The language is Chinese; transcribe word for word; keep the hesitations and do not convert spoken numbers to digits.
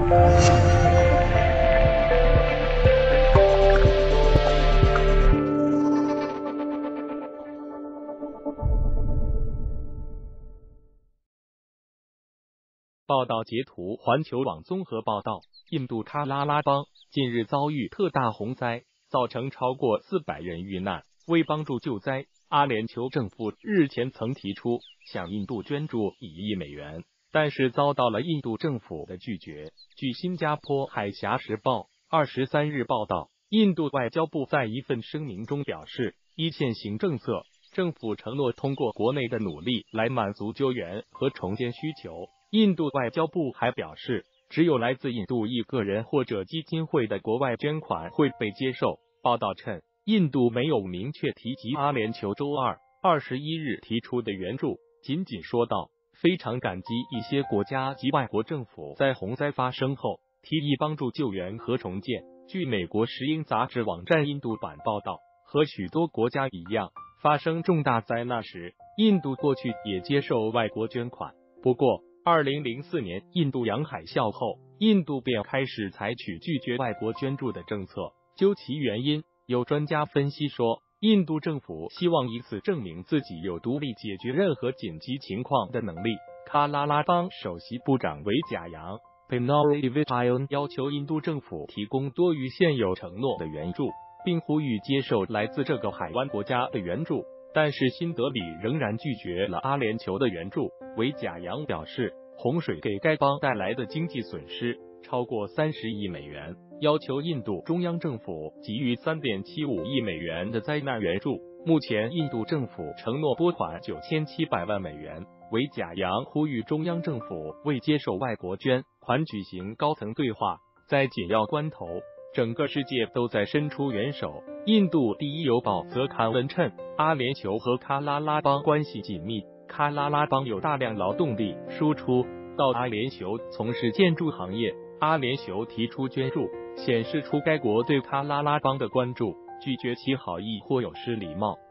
报道截图：环球网综合报道，印度喀拉拉邦近日遭遇特大洪灾，造成超过四百人遇难。为帮助救灾，阿联酋政府日前曾提出向印度捐助一亿美元，但是遭到了印度政府的拒绝。据新加坡海峡时报二十三日报道，印度外交部在一份声明中表示，依现行政策，政府承诺通过国内的努力来满足救援和重建需求。印度外交部还表示，只有来自印度一个人或者基金会的国外捐款会被接受。报道称，印度没有明确提及阿联酋周二二十一日提出的援助，仅仅说道非常感激一些国家及外国政府在洪灾发生后提议帮助救援和重建。据美国石英杂志网站印度版报道，和许多国家一样，发生重大灾难时，印度过去也接受外国捐款。不过二零零四年印度洋海啸后，印度便开始采取拒绝外国捐助的政策。究其原因，有专家分析说，印度政府希望以此证明自己有独立解决任何紧急情况的能力。喀拉拉邦首席部长维贾扬 Pinori Vijayan 要求印度政府提供多于现有承诺的援助，并呼吁接受来自这个海湾国家的援助。但是新德里仍然拒绝了阿联酋的援助。维贾扬表示，洪水给该邦带来的经济损失超过三十亿美元，要求印度中央政府给予 三点七五亿美元的灾难援助。目前印度政府承诺拨款九千七百万美元。维贾扬呼吁中央政府为接受外国捐款举行高层对话，在紧要关头，整个世界都在伸出援手。印度第一邮报则刊文称，阿联酋和喀拉拉邦关系紧密，喀拉拉邦有大量劳动力输出到阿联酋从事建筑行业。阿联酋提出捐助，显示出该国对喀拉拉邦的关注，拒绝其好意或有失礼貌。